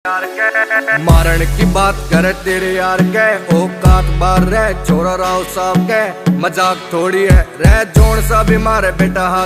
मारन की बात करे तेरे यार के औकात बार रह छोरा राव साहब के मजाक थोड़ी है रह जोन सा भी मारे बेटा।